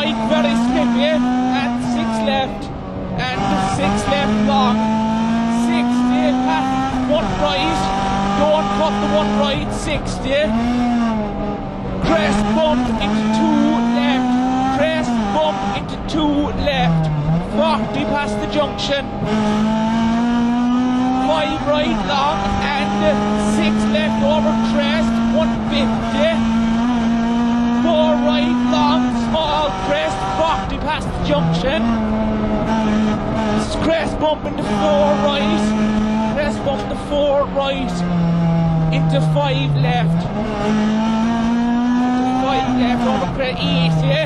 right, very slippy, and 6 left, and 6 left long. 60, past 1 right, don't cut the 1 right, 60. Crest bump into 2 left, crest bump into 2 left. 40 past the junction. 5 right long, and 6 left over crest, 150. 4 right long, small crest, 40 past the junction. Crest bump into 4 right, crest bump into 4 right, into 5 left. Into 5 left over crest, easy.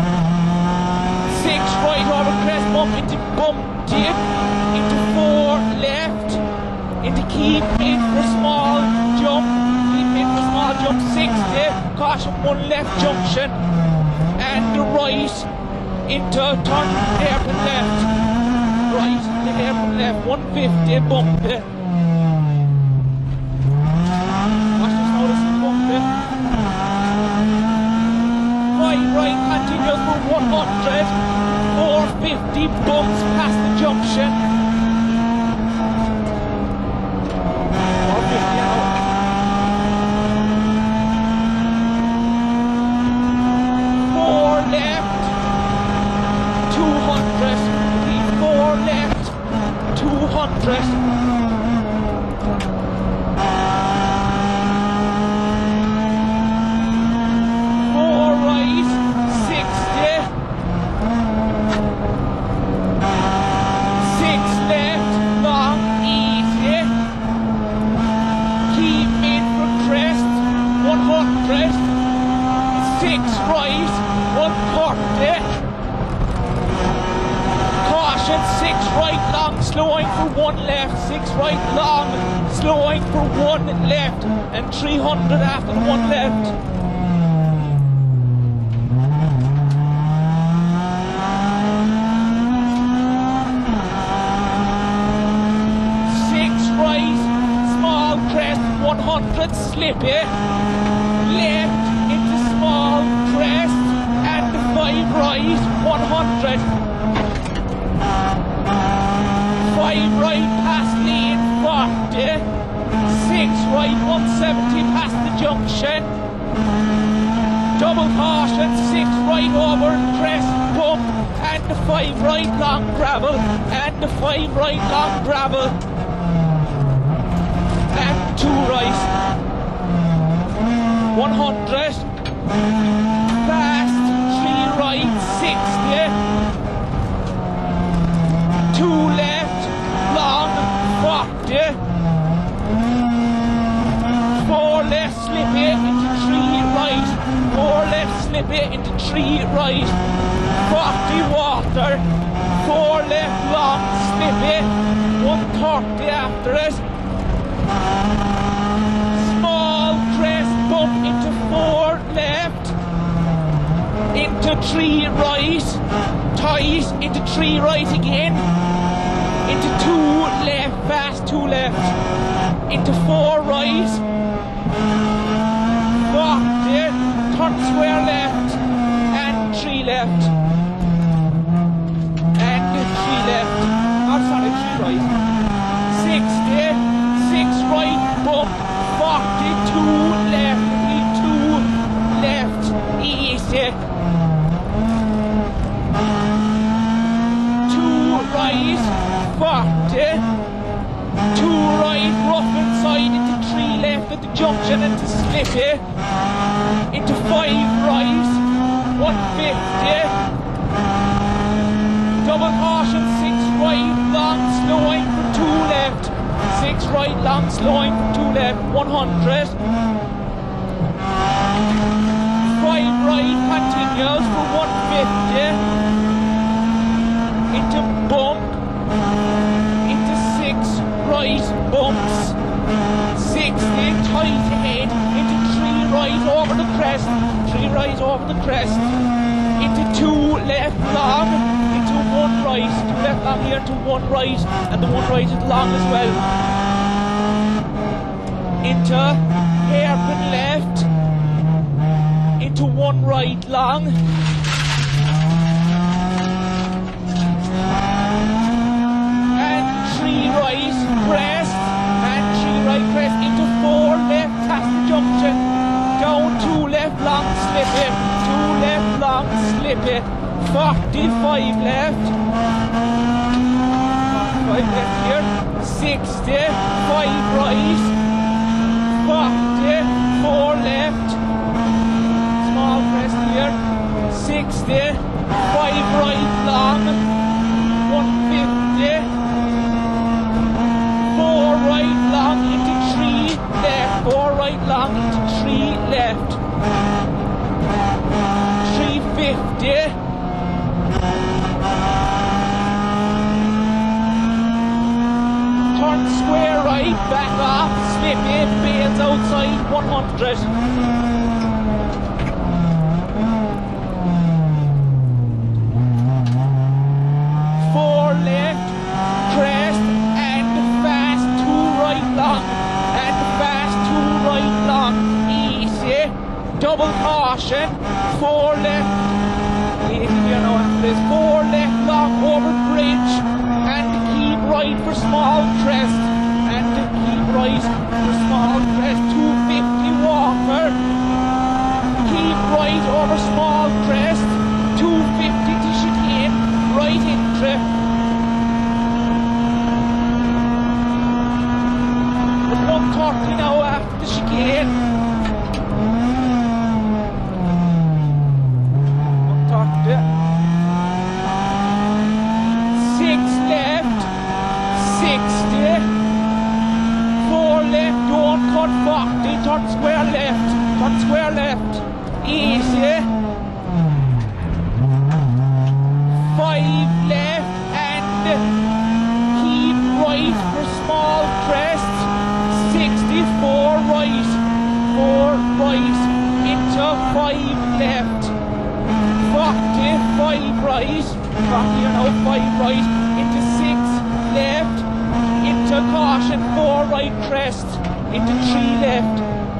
6 right over crest bump into bump dip, into 4 left, into keep in for small jump, keep in for small jump, 60, caution 1 left junction, and the right into turn hairpin left, right into hairpin left, 150, bump it. Watch this, notice the bump it. 5 right continues for 100, 450 bumps past the junction. 450 out. 4 left, 200. 4 left, 200. 4 right, 60. 6 left, long, easy. Keep in for crest, 100. 6 right, 130. Caution, 6 right long, slowing for 1 left. 6 right long, slowing for 1 left. And 300 after the 1 left. 6 right, small crest, 100, slippy. Left into small crest, and 5 right, 100. 5 right past lane, 40. 6 right, 170 past the junction. Double caution, 6 right over crest bump, and the 5 right long gravel, and the 5 right long gravel, and 2 right. 100. Fast, 3 right, 60. 2 left, long, 40. 4 left, slippy, into 3 right. 4 left, slippy, into 3 right. 40 water. 4 left, long, slippy. 130 after it. Small crest bump into 4 left. Into 3 right. Tight, into 3 right again. Into 2 left, fast 2 left, into 4 right, 40, turn square left, and 3 left, and 3 left, oh sorry, 3 right, 60, 6 right, bump, 40, 2 left, 2 left, easy, 2 right, 40, 2 right, rough inside, into 3 left at the junction, into slippy, into 5 right, 150, double caution, 6 right, long, slowing for 2 left, 6 right, long, slowing for 2 left, 100, 5 right, continues for 150, into bump, into 6 right bumps, 60 tight ahead, into 3 right over the crest, 3 right over the crest, into 2 left long, into 1 right, 2 left long here, into 1 right, and the 1 right is long as well, into hairpin left, into 1 right long, 5 left. 5 left here. 60, 5 right. 40, 4 left. Small crest here. 60, 5 right long. 150. 4 right long into 3 left. 4 right long into 3 left. 350. Turn square right, back off, slip in, bails outside, 100. 4 left, crest, and fast 2 right long, and fast 2 right long, easy, double caution, 4 left, you know after this, 4 left long over bridge, and keep right for small crest, and keep right for small crest, 250 walker, keep right over small crest, 250 to chicane, right into 130 now after the chicane. 130. 6 left. 60. 4 left. Don't cut 40. Turn square left. Turn square left. Easy. 5 left and keep right for small crest. 64 right, 4 right, into 5 left, 40, 5 right, 40 now, 5 right, into 6 left, into caution, 4 right crest, into 3 left,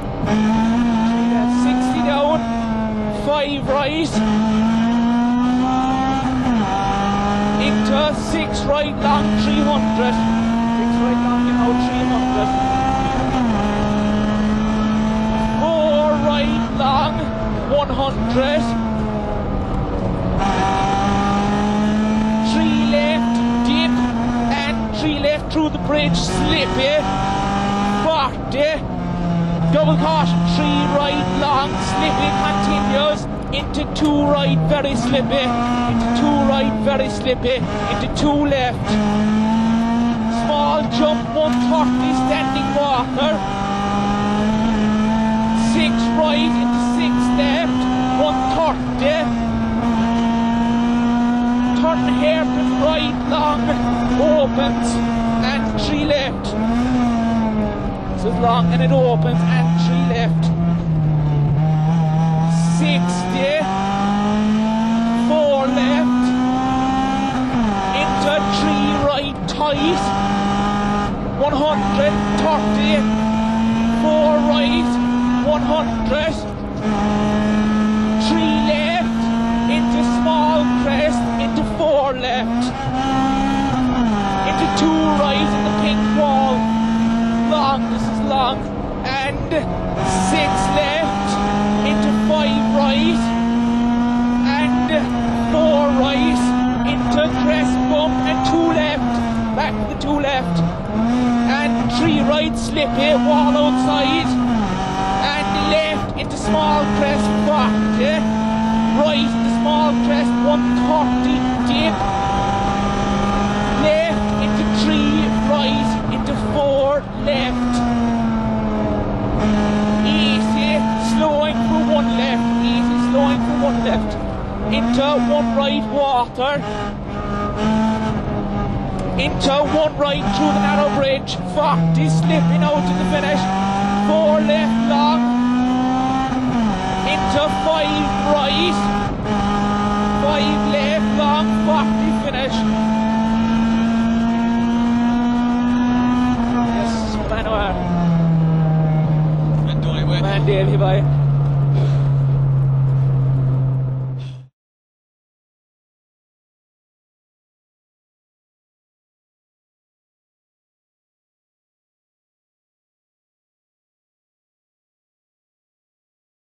60 down, 5 right, into 6 right long, 300, 6 right long, you know, 300. Long, 100. 3 left, dip, and 3 left through the bridge, slippy. 40. Double caution, 3 right, long, slippy, continues. Into 2 right, very slippy. Into 2 right, very slippy. Into 2 left. Small jump, 130, standing walker. 6 right into 6 left, 130. Turn hairpin right long, opens, and 3 left. This is long and it opens, and 3 left. 60, 4 left, into 3 right tight, 130, 4 right, 100, 3 left, into small crest, into 4 left, into 2 right in the pink wall, long, this is long, and 6 left, into 5 right, and 4 right, into crest bump, and 2 left, back to the 2 left, and 3 right, slippy, wall outside, left into small crest, 40, right into small crest, 130, dip, left into 3, right into 4, left, easy, slowing for 1 left, easy, slowing for 1 left, into 1 right water, into 1 right through the narrow bridge, 40, slipping out to the finish, 4 left long, into 5 right, 5 left long, 40 finish. Yes, Manuel. Man Davey, bye.